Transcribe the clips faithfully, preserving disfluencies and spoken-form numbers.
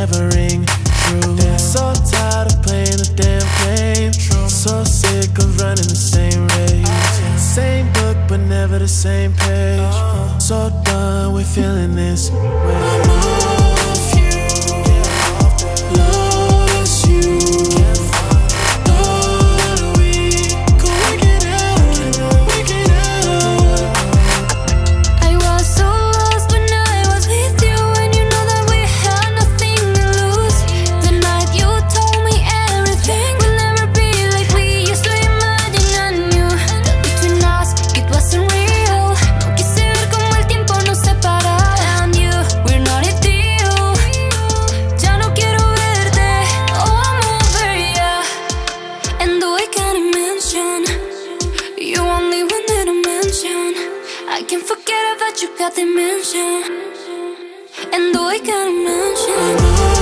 never ring true. So tired of playing the damn game. So sick of running the same race. Same book but never the same page. So done with feeling this way. I can't forget about you, got dimension. And though I can't mention,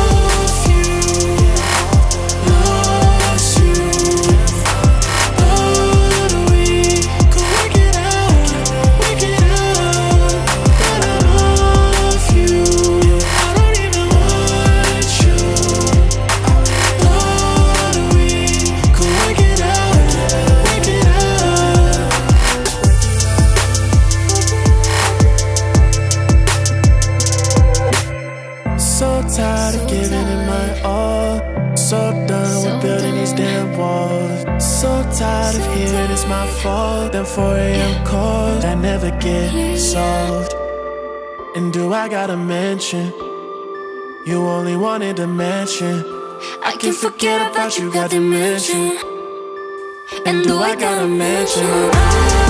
tired of giving it my all. So done with building these damn walls. So tired of hearing it's my fault. Them four A M calls that never get solved. And do I gotta mention, you only wanted to mention, I can't forget about you, got dimension. And do I gotta mention,